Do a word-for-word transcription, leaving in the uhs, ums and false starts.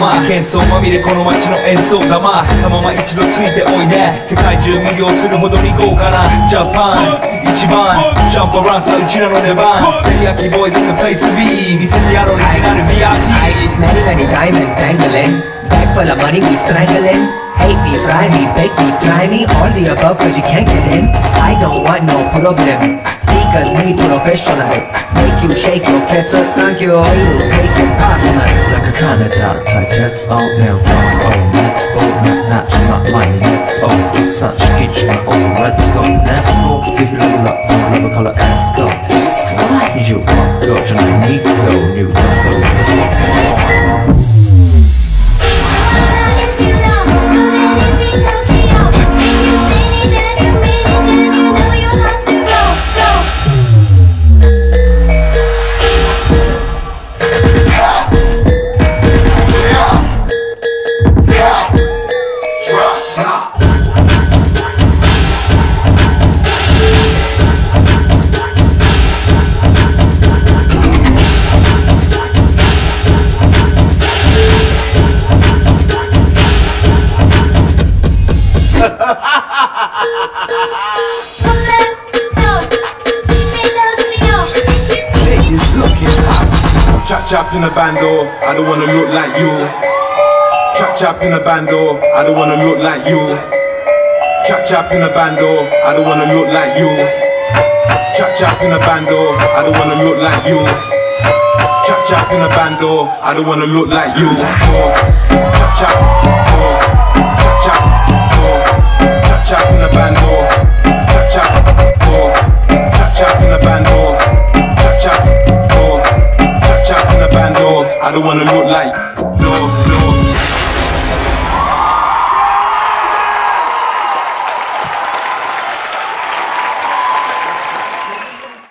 ま喧騒まみれこの街の演奏玉たまま一度ついておいで世界中魅了するほどに豪華なジャパン一番ジャンプアランさうちらの出番テリヤキボーイズ in the place to be 見せてやろうになる ブイアイピー Many many diamonds dangling Bag full of money we strangling Hate me, fry me, bake me, try me All the above cause you can't get in I don't want no problem Because me professional Make you shake your cats up Thank you haters take it personal Like a Canada type jets all now drunk Oh let's go not not not mine let's go It's such kitchen also let's go Let's go to the level up level color let's go You want go to my need go new so Chap chap in a bando, I don't wanna look like you. Chap chap in a bando, I don't wanna look like you. Chap chap in a bando, I don't wanna look like you. Chap chap in a bando, I don't wanna look like you. Chap chap in a bando, I don't wanna look like you. Chap chap, chap chap, chap chap in a bando, chap chap, chap chap in a bando, chap chap. I don't wanna lose